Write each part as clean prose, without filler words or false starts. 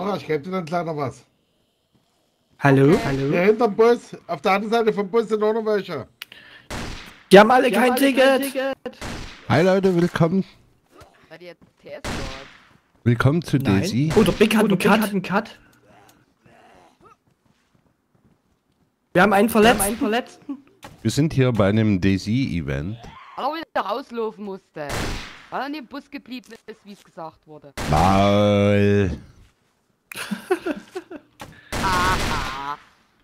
Laura, ich gebe dir dann gleich noch was. Hallo? Okay. Hallo? Hier hinterm Bus, auf der anderen Seite vom Bus sind auch noch welche. Die haben alle kein Ticket. Hi Leute, willkommen. Seid ihr TS oder was? Willkommen zu Daisy. Oh, der Big hat einen Cut. Wir haben einen Verletzten. Wir sind hier bei einem Daisy-Event. Weil er wieder rauslaufen musste. Weil er in dem Bus geblieben ist, wie es gesagt wurde. Maul. Aha.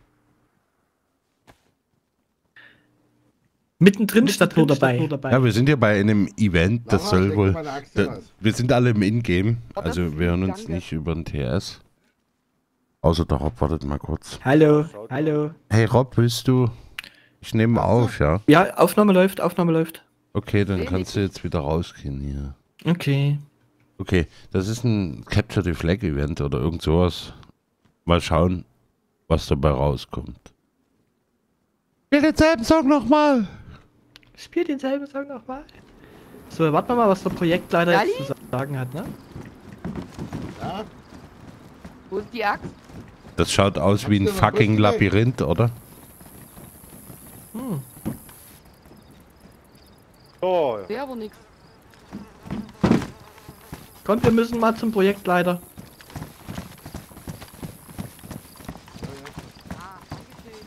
Mittendrin statt nur dabei. Ja, wir sind hier bei einem Event, das Laura, soll steck wohl... meine Axt raus. Wir sind alle im Ingame, Oh, das also ist wir hören lieb, uns danke. nicht über den TS. Außer der Rob, wartet mal kurz. Hallo. Hallo. Hey Rob, willst du... Ich nehme auf, ja? Ja, Aufnahme läuft. Okay, dann kannst du jetzt wieder rausgehen hier. Okay. Okay, das ist ein Capture the Flag Event oder irgend sowas. Mal schauen, was dabei rauskommt. Spiel denselben Song nochmal! Spiel denselben Song nochmal. So, warten wir mal, was der Projektleiter Lali? jetzt zu sagen hat, ne? Ja, Wo ist die Axt? Das schaut aus wie ein Hast du noch fucking Brust gelegt? Labyrinth, oder? So, Der aber nix. Kommt, wir müssen mal zum Projektleiter. Ah, dankeschön.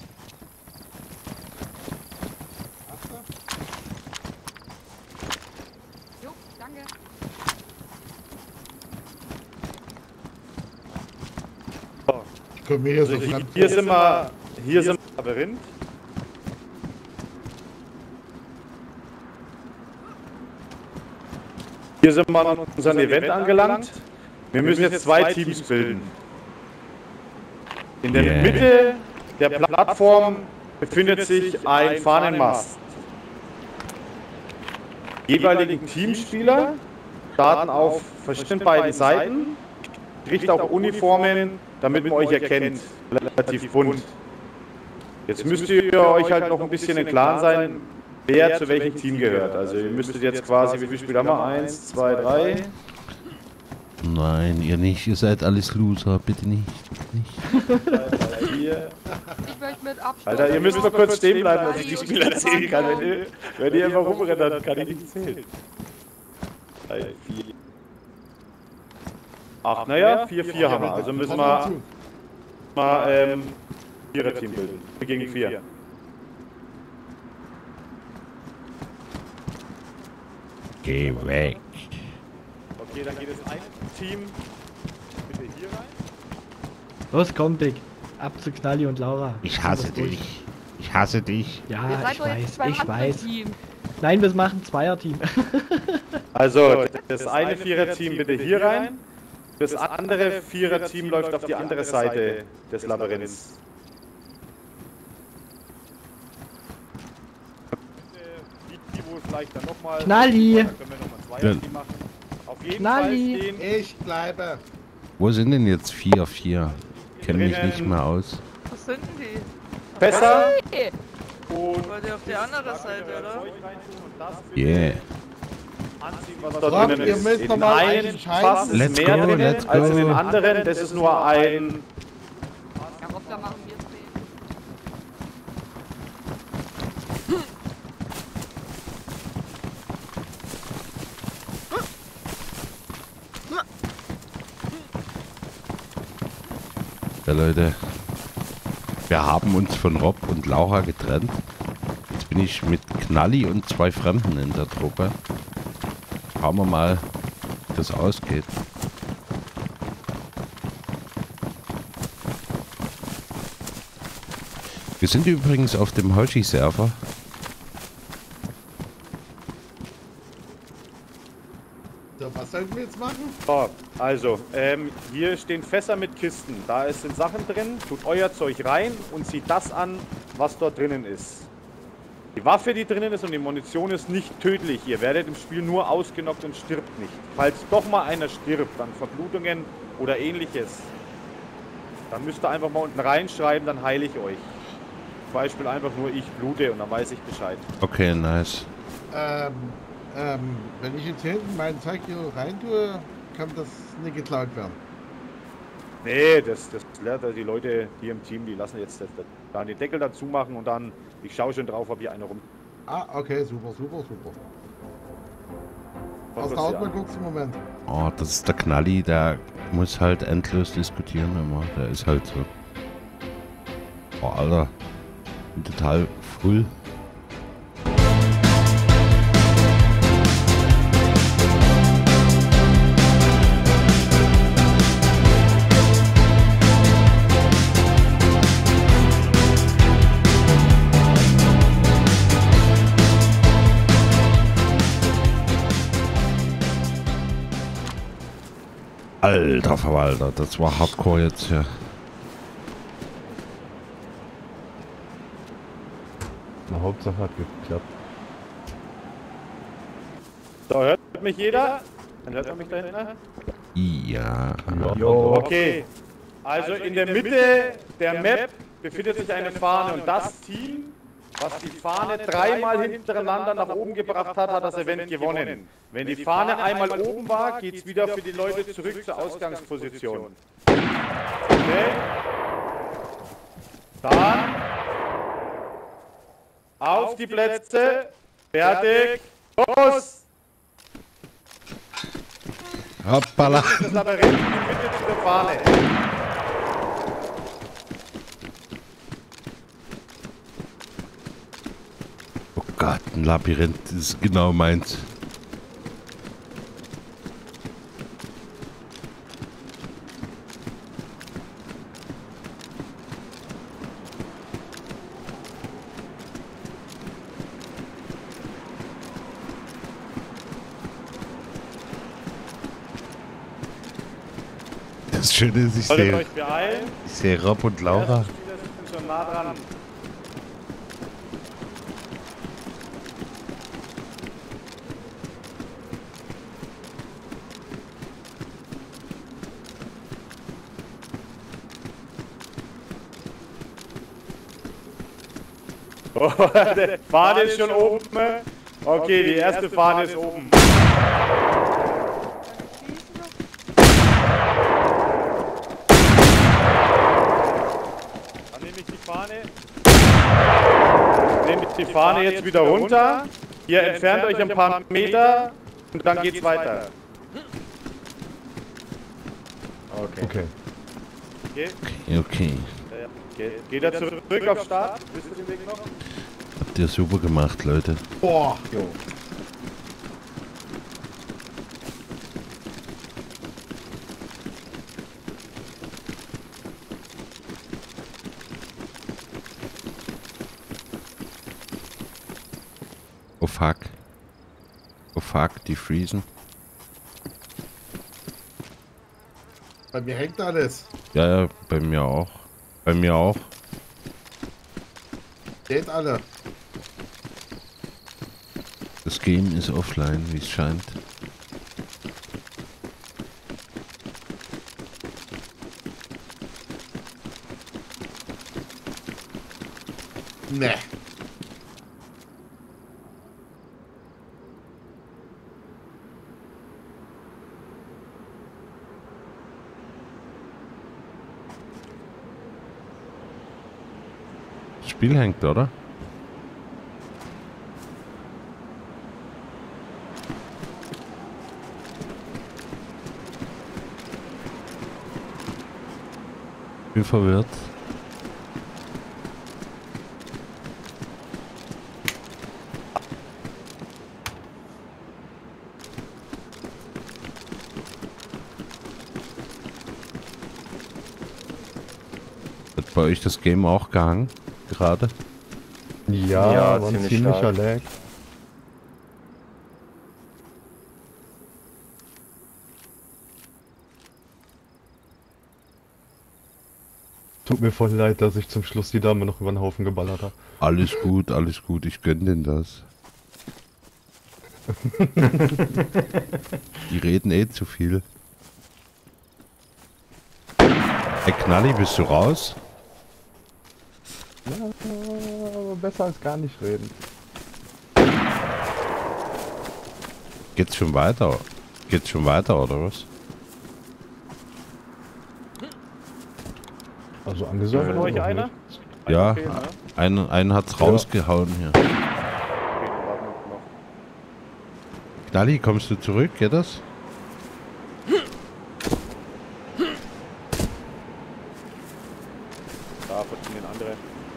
Jo, danke. komm hier so also fremd. hier sind wir im Labyrinth. Hier sind wir an unserem Event angelangt. Wir müssen jetzt zwei Teams bilden. In der Yeah. Mitte der Plattform befindet sich ein Fahnenmast. Die jeweiligen Teamspieler starten auf verschiedenen beiden Seiten, kriegt auch Uniformen, damit man euch erkennt, relativ bunt. Jetzt müsst ihr euch halt noch ein bisschen im Klaren sein, wer zu welchem Team gehört. Also ihr müsstet jetzt quasi, wie viele Spieler haben wir? 1, 2, 3. Nein, ihr nicht. Ihr seid alles Loser. Bitte nicht. Bitte nicht. 4. Ich möchte mit Abstand. Alter, ihr müsst mal kurz stehen bleiben, dass ich die Spieler zählen kann. Wenn ihr einfach rumrennt, dann kann ich nicht zählen. 3, 4. 8, naja, 4, 4 haben wir. Also müssen wir mal Vierer-Team bilden. 4 gegen 4. Geh weg. Okay, dann geht es ein Team bitte hier rein. Los, komm, Big. Ab zu Knalli und Laura. Ich hasse dich. Ich hasse dich. Ihr Ja, seid ich doch jetzt weiß, beim ich anderen weiß. Team. Nein, wir machen Zweierteam. Also, das eine Vierer-Team bitte hier rein. Das andere Vierer-Team läuft auf die andere Seite des Labyrinths. Die, wo vielleicht dann nochmal. Knalli. Dann können wir nochmal ein Zweierteam machen. Auf jeden Knalli. Fall stehen Ich bleibe. Wo sind denn jetzt 4-4? Kenne mich nicht mehr aus. Wo sind denn die? besser Hey, und Wollt ihr auf die andere Seite, oder? Yeah. was da Rob, drinnen ihr ist. müsst In noch mal einem entscheiden. Fass ist Let's mehr go, drin let's als in go. den anderen. Das ist nur ein. ja, Rob, da machen wir 10. Ja, Leute. Wir haben uns von Rob und Laura getrennt. Jetzt bin ich mit Knalli und 2 Fremden in der Truppe. Schauen wir mal, wie das ausgeht. Wir sind übrigens auf dem Hoshi-Server. So, was sollten wir jetzt machen? So, also, hier stehen Fässer mit Kisten. Da sind Sachen drin. Tut euer Zeug rein und zieht das an, was dort drinnen ist. Die Waffe, die drinnen ist und die Munition ist nicht tödlich. Ihr werdet im Spiel nur ausgenockt und stirbt nicht. Falls doch mal einer stirbt, dann Verblutungen oder ähnliches, dann müsst ihr einfach mal unten reinschreiben, dann heile ich euch. Zum Beispiel einfach nur ich blute und dann weiß ich Bescheid. Okay, nice. Wenn ich jetzt hinten mein Zeug hier rein tue, kann das nicht geklaut werden. Nee, das lernt die Leute hier im Team, die lassen jetzt da den Deckel dazu machen und dann, ich schaue schon drauf, ob hier einer rum. Ah, okay, super, super, super. Was Aus der passiert? Hauptmann guckst du im Moment. Oh, das ist der Knalli, der muss halt endlos diskutieren immer. Der ist halt so. Oh, Alter. Bin total früh. Alter Verwalter, das war Hardcore jetzt hier. Na, Hauptsache hat geklappt. So, hört mich jeder? Dann hört man mich da hinten? Ja. Jo. Okay. Also in der Mitte der Map befindet sich eine Fahne und das Team, was die Fahne dreimal hintereinander nach oben gebracht hat, hat das Event gewonnen. Wenn die Fahne einmal oben war, geht es wieder für die Leute zurück zur Ausgangsposition. Okay. Dann auf die Plätze. Fertig. Los! Hoppala. Das Labyrinth in die Mitte zu der Fahne. Oh Gott, ein Labyrinth, das ist genau meins. Das Schöne ist, ich Solltet sehe euch beeilen. Rob und Laura. Die Spieler sind schon nah dran. Oh, die Fahne ist schon oben. Okay, die erste Fahne ist oben. Dann nehme ich die Fahne. Nehme ich die Fahne jetzt wieder runter. Ihr entfernt euch ein paar Meter und dann geht's weiter. Okay. Okay. Okay. Geht er zurück auf Start? Wisst ihr den Weg noch? Habt ihr super gemacht, Leute. Boah. Oh fuck. Oh fuck, die freezen. Bei mir hängt alles. Ja, ja, bei mir auch. Bei mir auch. Geht alle. Das Game ist offline, wie es scheint. Ne. Das Spiel hängt, oder? Bin verwirrt. Hat bei euch das Game auch gehangen? Gerade? Ja, war ein ziemlicher Lag. Tut mir voll leid, dass ich zum Schluss die Dame noch über den Haufen geballert habe. Alles gut, ich gönn denen das. Die reden eh zu viel. Hey Knalli, bist du raus? Ja, aber besser als gar nicht reden. Geht's schon weiter? Geht's schon weiter oder was? Also angesagt. Von euch noch einer? nicht. Ja, fehlen, ne? einen hat's rausgehauen hier. Okay, dann warten wir noch. Knalli, kommst du zurück? Geht das? Da von den anderen.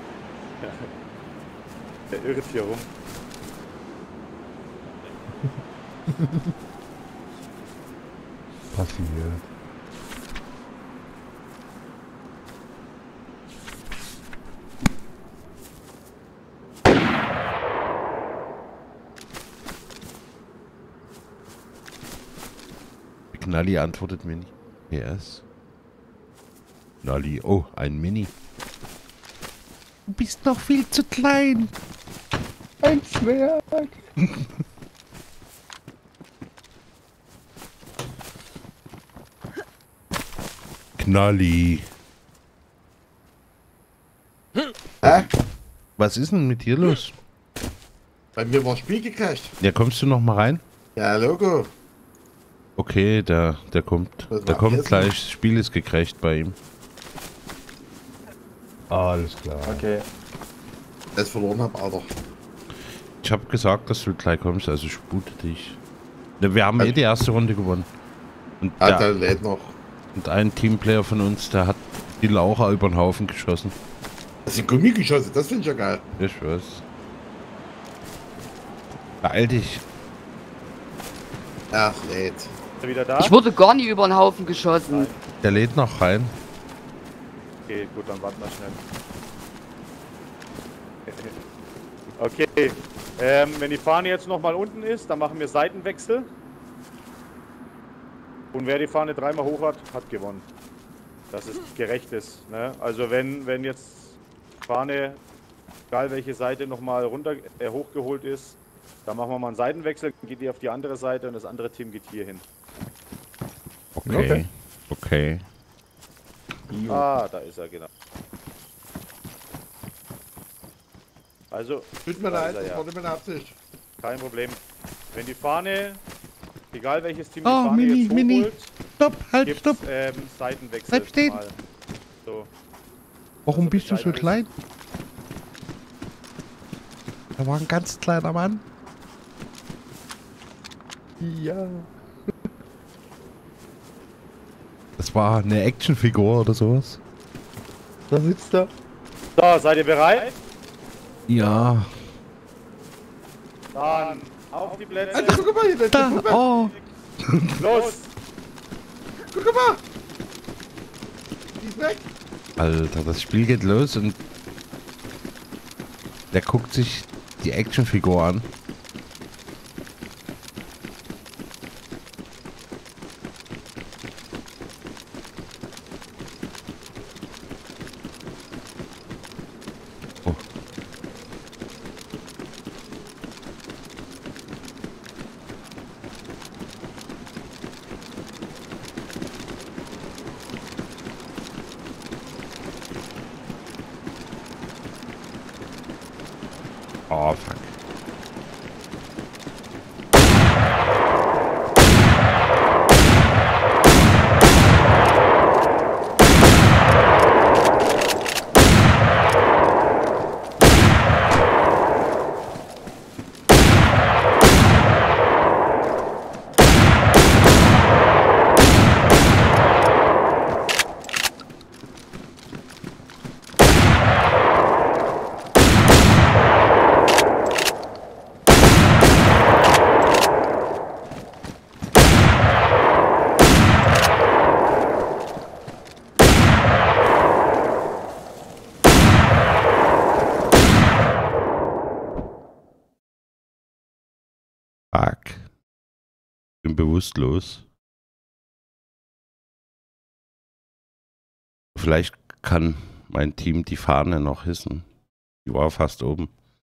Der irrt hier rum. Passiert. Knalli antwortet mir nicht. PS. Knalli, oh, ein Mini. Du bist noch viel zu klein. Ein Zwerg! Knalli. Hä? Was ist denn mit dir los? Bei mir war Spiel gecrasht. Ja, kommst du noch mal rein? Ja, Logo. Okay, der kommt. Was Der macht kommt ihr jetzt gleich. Das Spiel ist gecrasht bei ihm. Alles klar. Okay. Das verloren hab, Alter. Ich habe gesagt, dass du gleich kommst, also spute dich. Ja, wir haben eh die erste Runde gewonnen. Und, Ja, der lädt noch. und ein Teamplayer von uns, der hat die Laucher über den Haufen geschossen. Das sind Gummigeschosse, das finde ich ja geil. Ich weiß. Beeil dich. Ach, lädt. Ist er wieder da? Ich wurde gar nicht über den Haufen geschossen. Der lädt noch rein. Okay, gut, dann warten wir schnell. Okay, wenn die Fahne jetzt nochmal unten ist, dann machen wir Seitenwechsel. Und wer die Fahne dreimal hoch hat, hat gewonnen. Das ist gerechtes. Ne? Also wenn jetzt Fahne, egal welche Seite, nochmal runter hochgeholt ist, dann machen wir mal einen Seitenwechsel, dann geht die auf die andere Seite und das andere Team geht hier hin. Okay. Okay. Ah, da ist er, genau. Also, Tut mir da leid, ist er, das ja. war nicht meine Absicht. Kein Problem. Wenn die Fahne, egal welches Team die Oh, Fahne Mini, jetzt Mini. hochholt, Stopp, halt, gibt's stopp. Seitenwechsel. Bleib stehen. Mal. So. Warum dass bist du Bescheid so wisst. klein? Da war ein ganz kleiner Mann. Ja. Das war eine Actionfigur oder sowas. Da sitzt er. So, seid ihr bereit? Ja. Dann auf die Plätze. Alter, guck mal hier, der Da, Typ. oh. Los! Guck mal. Die ist weg. Alter, das Spiel geht los und der guckt sich die Actionfigur an. Oh. Oh, fuck. Fuck. Bin bewusstlos. Vielleicht kann mein Team die Fahne noch hissen. Die war fast oben.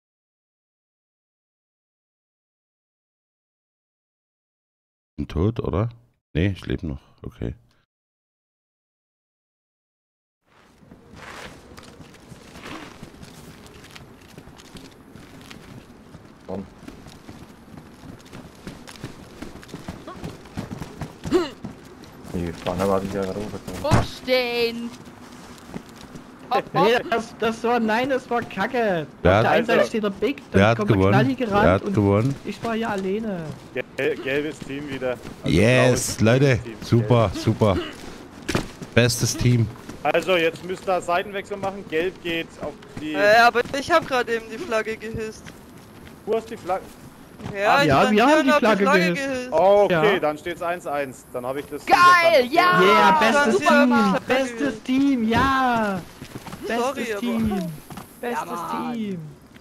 Bin tot, oder? Nee, ich lebe noch. Okay. Die Fahne war die ja gerade hochgekommen. Aufstehen! Nee, das war, nein, das war Kacke. Wer Auf der hat- einen Seite also- steht der Big, Wer dann hat kommt der gewonnen? Knalli Wer gerannt hat und gewonnen? ich war hier alleine. Gelbes Team wieder. Also Yes, blaues Leute. Team. Super, super. Bestes Team. Also jetzt müsst ihr Seitenwechsel machen. Gelb geht auf die... Aber ich habe gerade eben die Flagge gehisst. Du hast die Flagge... Ja, ich ja, stand wir hier haben und die hab Flagge gehisst. gehisst. Oh, okay, Ja. dann steht's 1-1. Dann habe ich das... Geil, ja! Yeah, Ah, bestes super, Team, Mann. bestes Team, ja. Sorry, Bestes aber- Team, Ja, bestes Mann. Team.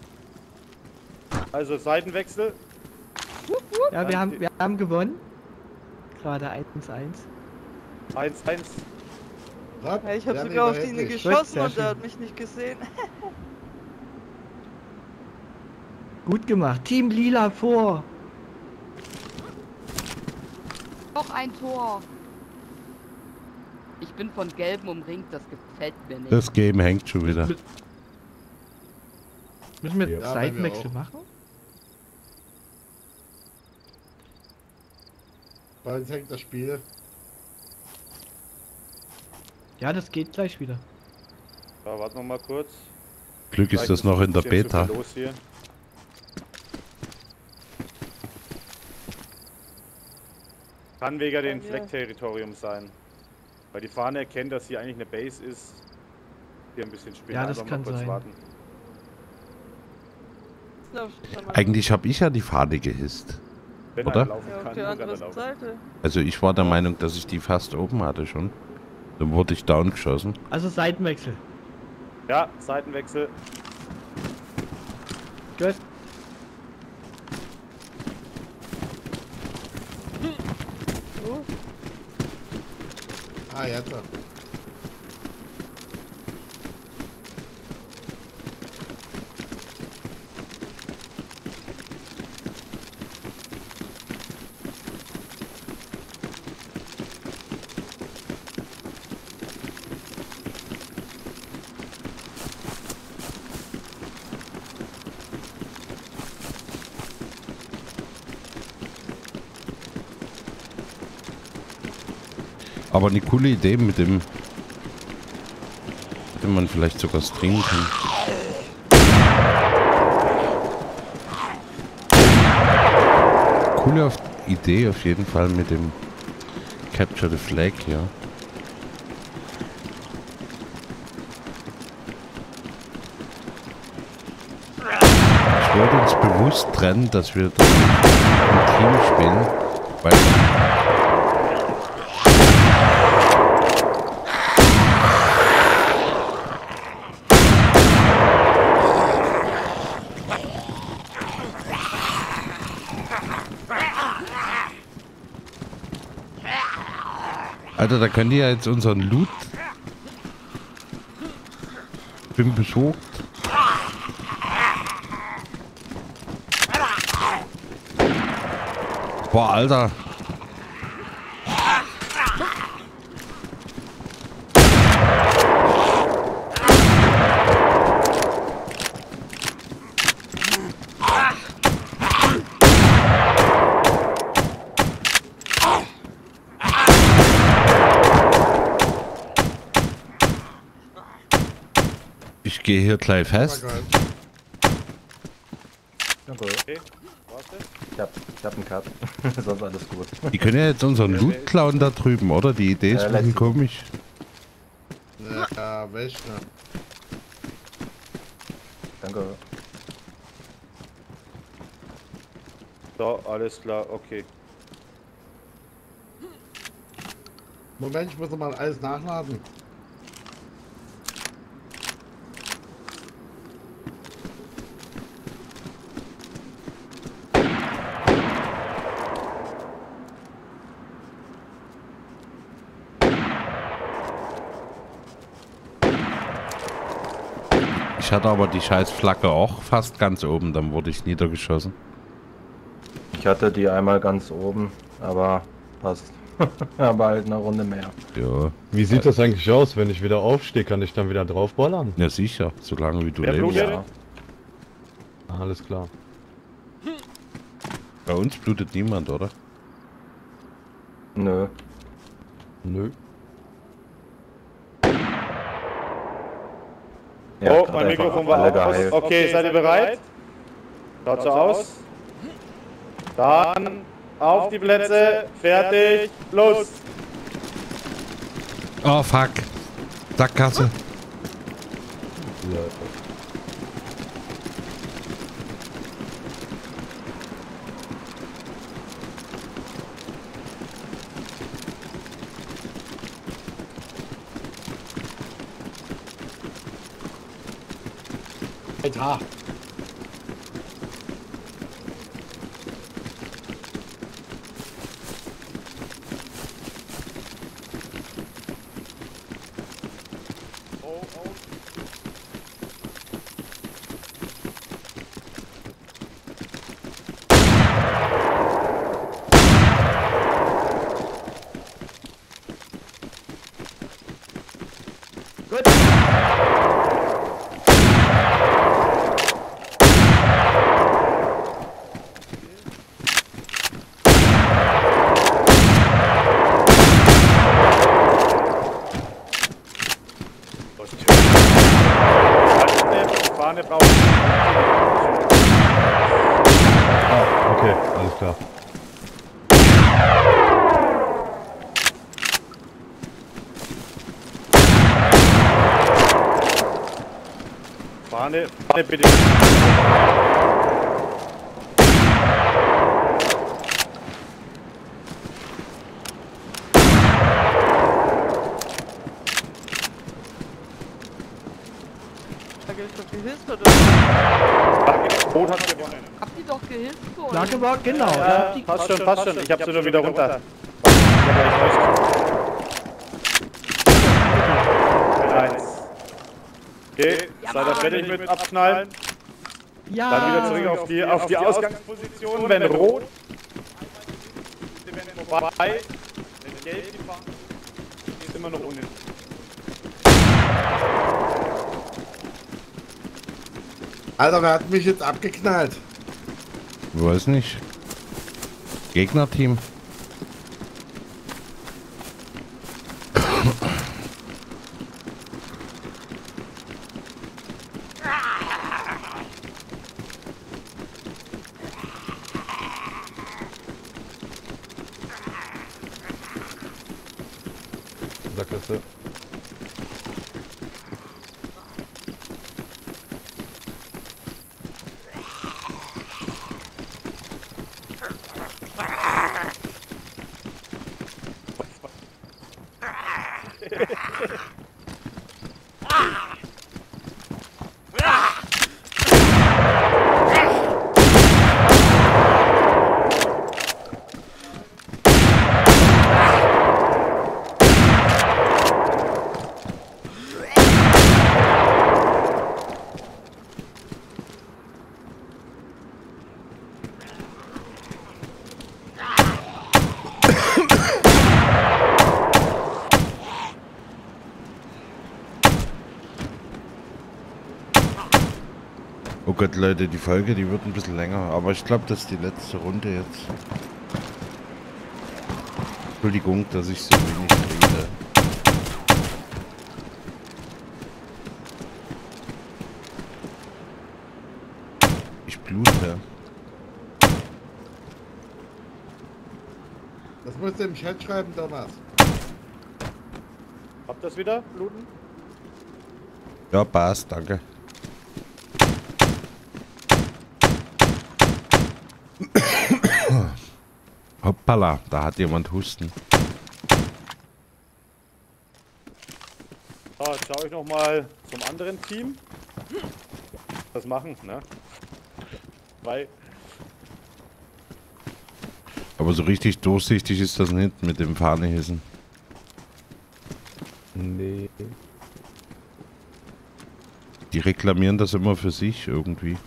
Also Seitenwechsel. Ja, wir haben gewonnen. Gerade 1-1. 1-1. Rapp, Ja, ich habe wer sogar auf die überheblich? geschossen Sehr und der schön. hat mich nicht gesehen. Gut gemacht. Team Lila vor. Noch ein Tor. Ich bin von Gelben umringt, das gefällt mir nicht. Das Game hängt schon wieder. Müssen wir Ja, bei mir Seitenwechsel auch. machen? Bei uns hängt das Spiel. Ja, das geht gleich wieder. Ja, warten wir mal kurz. Glück ist das noch in der Steht so Beta. viel los hier. Kann wegen den Ja. Fleck-Territorium sein. Weil die Fahne erkennt, dass hier eigentlich eine Base ist. Hier ein bisschen spielen. Ja, das Einfach kann mal kurz sein. warten. Eigentlich habe ich ja die Fahne gehisst. Wenn Oder? er laufen Ja, auf kann, der muss er anderen laufen. Seite. Also ich war der Meinung, dass ich die fast oben hatte schon. Dann wurde ich down geschossen. Also Seitenwechsel. Ja, Seitenwechsel. Gut. Ah, jetzt. Aber eine coole Idee mit dem man vielleicht sogar streamen kann. Coole Idee auf jeden Fall mit dem Capture the Flag, ja. Ich wollte uns bewusst trennen, dass wir das im Team spielen, weil Alter, da könnt ihr ja jetzt unseren Loot. Bin besorgt. Boah, Alter. Ich gehe hier gleich fest. Okay, warte. Ich hab einen Cut. Sonst alles gut. Die können ja jetzt unseren Loot klauen da drüben, oder? Die Idee ist ein bisschen letzte. komisch. Ja, welche? Danke. So, alles klar, okay. Moment, ich muss noch mal alles nachladen. Ich hatte aber die scheiß Flagge auch fast ganz oben, dann wurde ich niedergeschossen. Ich hatte die einmal ganz oben, aber passt. Aber halt eine Runde mehr. Ja, Wie sieht das eigentlich aus, wenn ich wieder aufstehe? Kann ich dann wieder draufballern? ja sicher, solange wie du Wer lebst. blutet? Ja. Alles klar. Bei uns blutet niemand, oder? Nö. Nö. Ja, Oh, hat mein einfach Mikrofon alle war aus. geheilt. Okay, seid ihr bereit? Schaut so aus. Dann auf die Plätze, fertig, los! Oh, fuck. Sackgasse. Ja. Alter. Die Fahne braucht Ah, okay, alles klar. Fahne bitte. Flagge ist doch gehisst, oder? Rot hat gewonnen. Habt ihr doch gehisst vorhin? Flagge war, genau. Ja, Ja, die, passt schon. Ich hab sie nur wieder runter. Eins. Okay, seid ihr fertig mit abknallen? ja. Dann wieder zurück auf die Ausgangsposition. Wenn rot, wenn vorbei, wenn gelb die Fahne, ist immer noch unten. Alter, wer hat mich jetzt abgeknallt? Weiß nicht. Gegnerteam. Sackgasse. Oh Gott, Leute, die Folge, die wird ein bisschen länger. Aber ich glaube, das ist die letzte Runde jetzt. Entschuldigung, dass ich so wenig rede. Ich blute. Das musst du im Chat schreiben, Thomas. Habt ihr das wieder, Bluten? Ja, passt, danke. Hoppala, da hat jemand Husten. So, jetzt schaue ich noch mal zum anderen Team. Das machen, ne? Weil Aber so richtig durchsichtig ist das nicht mit dem Fahnehissen. Nee. Die reklamieren das immer für sich irgendwie.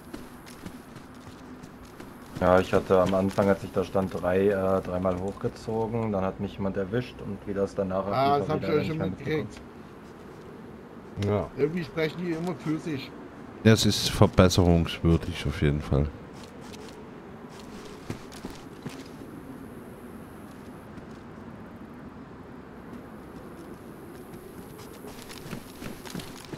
Ja, ich hatte am Anfang, als ich da stand, dreimal hochgezogen. Dann hat mich jemand erwischt und wie das danach Ah, lief, das hab ich wieder euch schon nicht mehr mitgekriegt. Ja. Irgendwie sprechen die immer für sich. Das ist verbesserungswürdig auf jeden Fall.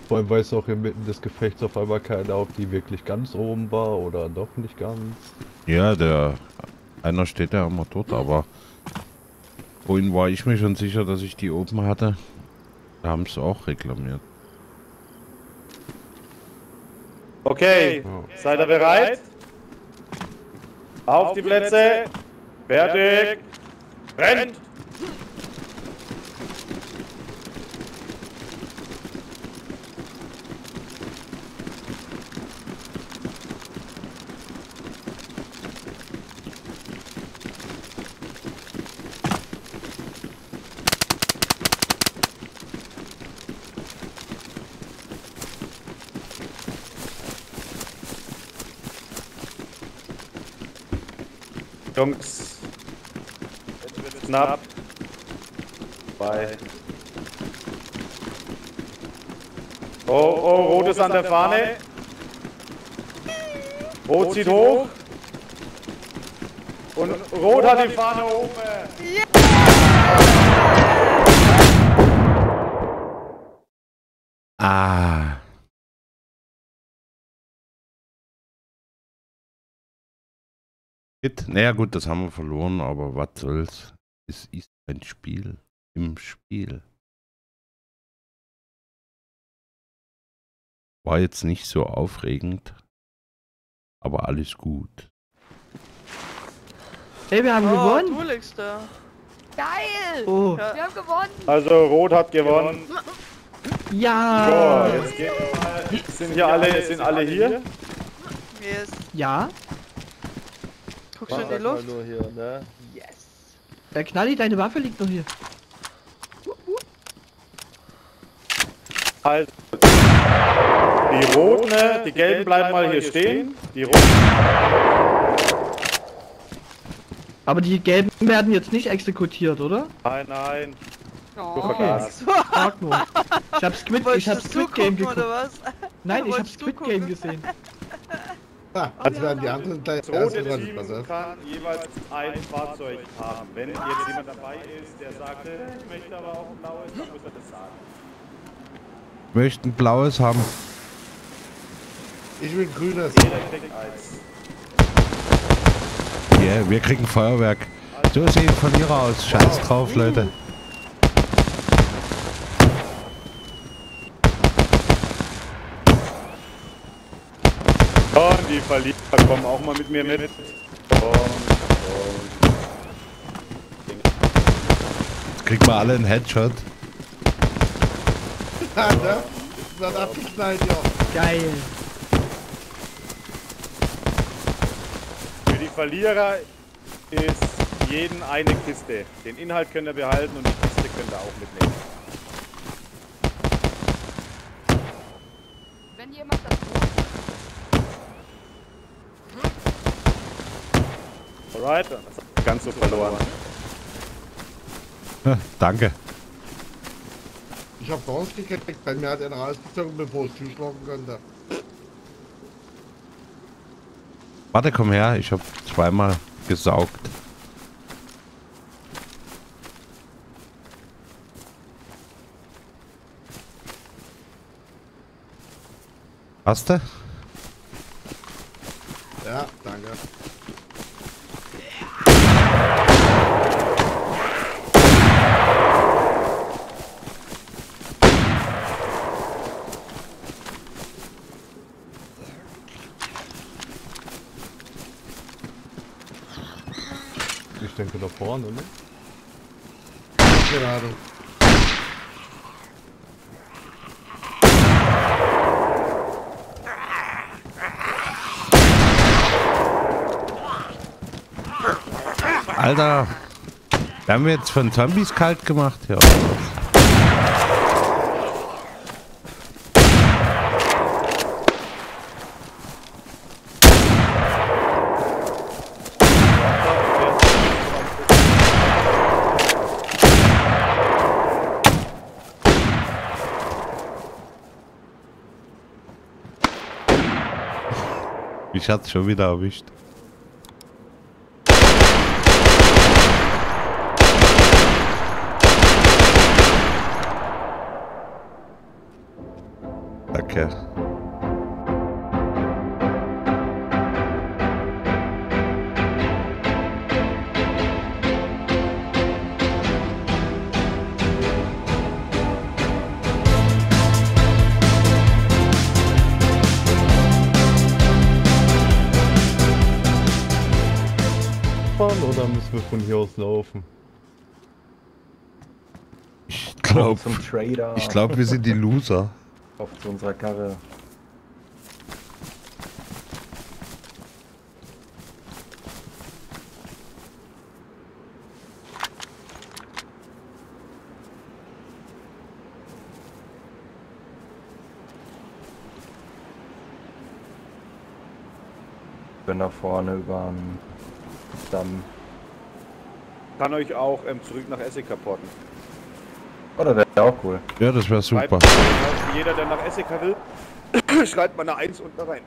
Vor allem weiß auch inmitten des Gefechts auf einmal keiner, ob die wirklich ganz oben war oder doch nicht ganz. Ja, einer steht ja immer dort, aber vorhin war ich mir schon sicher, dass ich die oben hatte. Da haben sie auch reklamiert. Okay, seid ihr bereit? Auf die Plätze. Fertig. Brennt. Jungs, jetzt wird's knapp. Bei. Oh, oh, Rot ist an der Fahne. Rot zieht hoch. Und Rot hat die Fahne oben. Ah. Naja gut, das haben wir verloren, aber was soll's. Es ist ein Spiel im Spiel. War jetzt nicht so aufregend, aber alles gut. Hey, wir haben Oh, gewonnen. du liegst da. Geil! Oh, Ja. Wir haben gewonnen! Also Rot hat gewonnen. ja. So, jetzt gehen wir mal. Sind alle hier? Yes. Ja. Guckst du in die Luft? Nur hier, ne? Knalli, deine Waffe liegt noch hier. Halt. Die Roten, ne? Die Gelben bleiben mal hier stehen. Die Roten. Aber die Gelben werden jetzt nicht exekutiert, oder? Nein, nein. Oh. Vergaß. Frag nur. Ich hab Squid Wolltest du Game gucken, geguckt. oder was? Nein, ich hab Wolltest du Squid gucken? Game gesehen. Ah, also werden die anderen gleich Das rote erst dran, Team pass auf. kann jeweils ein Fahrzeug haben. Wenn jetzt jemand dabei ist, der sagt, ich möchte aber auch ein blaues, dann muss er das sagen. Möchten blaues haben. Ich will ein grünes. Jeder kriegt eins. Yeah, wir kriegen Feuerwerk. So sehen Verlierer aus. Scheiß drauf, Leute. Und die Verlierer kommen auch mal mit mir mit. Jetzt kriegen wir alle einen Headshot. Ja, ne? Das wird abgeknallt, ja. Geil. Für die Verlierer ist jeden eine Kiste. Den Inhalt könnt ihr behalten und die Kiste könnt ihr auch mitnehmen. Wenn jemand das Alright, dann ist das ganz so verloren. Danke. Ich hab rausgekriegt, bei mir hat einer rausgezogen, bevor ich zuschlagen konnte. Warte, komm her. Ich habe zweimal gesaugt. Hast du? Ja, danke. Ich denke da vorne, ne? Keine Ahnung. Alter. Werden wir jetzt von Zombies kalt gemacht? Ja. Mich hat's schon wieder erwischt. fahren oder müssen wir von hier aus laufen? Ich glaube, Zum Trader. wir sind die Loser. Auf zu unserer Karre. Ich bin da vorne über den Damm. Kann euch auch zurück nach Essig porten. Oder wäre auch cool. Ja, das wäre super. Schreibt, jeder, der nach Essig will, schreibt mal eine 1 unten rein.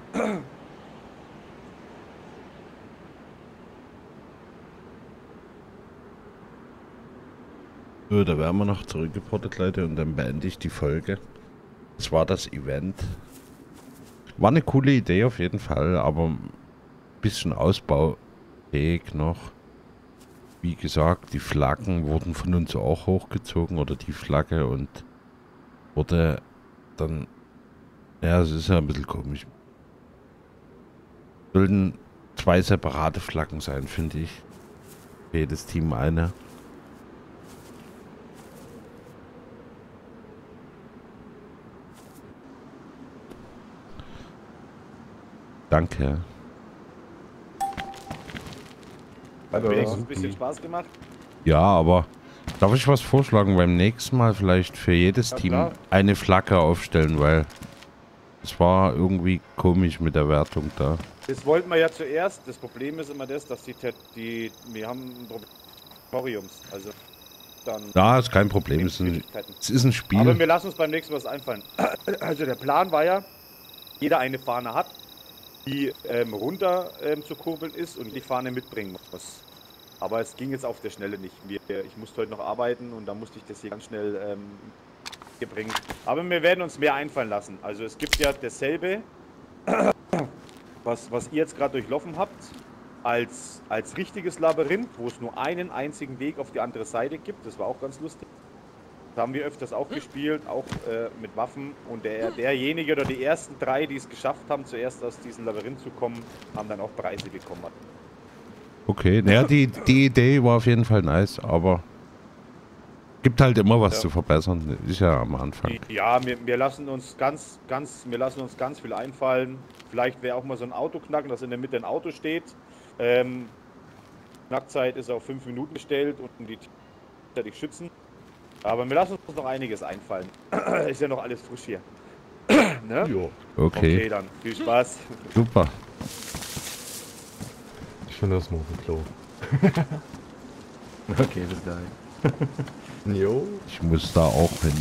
So, da werden wir noch zurückgeportet, Leute, und dann beende ich die Folge. Das war das Event. War eine coole Idee auf jeden Fall, aber ein bisschen ausbaufähig noch. Wie gesagt, die Flaggen wurden von uns auch hochgezogen, oder die Flagge, und wurde dann... Ja, es ist ja ein bisschen komisch. Sollten 2 separate Flaggen sein, finde ich. Für jedes Team eine. Danke. Hat wenigstens ein bisschen Spaß gemacht. Ja, aber darf ich was vorschlagen? Beim nächsten Mal vielleicht für jedes Ja, Team klar. eine Flagge aufstellen, weil es war irgendwie komisch mit der Wertung da. Das wollten wir ja zuerst. Das Problem ist immer das, dass wir haben ein Problem mit Toriums. Also dann. Ja, ist kein Problem. Es ist ein Spiel. Aber wir lassen uns beim nächsten Mal was einfallen. Also der Plan war ja, jeder eine Fahne hat, die runter zu kurbeln ist und die Fahne mitbringen muss. Aber es ging jetzt auf der Schnelle nicht. Ich musste heute noch arbeiten und da musste ich das hier ganz schnell hier bringen. Aber wir werden uns mehr einfallen lassen. Also es gibt ja dasselbe, was ihr jetzt gerade durchlaufen habt, als richtiges Labyrinth, wo es nur einen einzigen Weg auf die andere Seite gibt. Das war auch ganz lustig. Das haben wir öfters auch gespielt, auch mit Waffen. Und derjenige oder die ersten 3, die es geschafft haben, zuerst aus diesem Labyrinth zu kommen, haben dann auch Preise bekommen. Okay, naja, die Idee war auf jeden Fall nice, aber gibt halt immer was zu verbessern. Ist ja am Anfang. Ja, wir lassen uns ganz viel einfallen. Vielleicht wäre auch mal so ein Auto knacken, dass in der Mitte ein Auto steht. Knackzeit ist auf 5 Minuten gestellt und die schützen. Aber wir lassen uns noch einiges einfallen. Ist ja noch alles frisch hier. Ne? Jo. Okay, Dann viel Spaß. super. Ich finde das noch ein Klo. Okay, bis gleich. Jo. Ich muss da auch hin.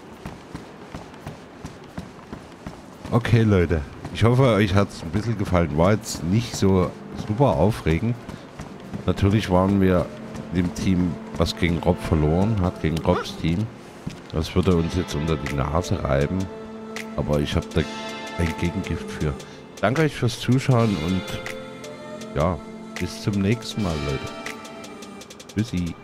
Okay, Leute. Ich hoffe, euch hat es ein bisschen gefallen. War jetzt nicht so super aufregend. Natürlich waren wir dem Team, was gegen Rob verloren hat, gegen Robs Team. Das würde uns jetzt unter die Nase reiben. Aber ich habe da ein Gegengift für. Danke euch fürs Zuschauen und ja, bis zum nächsten Mal, Leute. Tschüssi.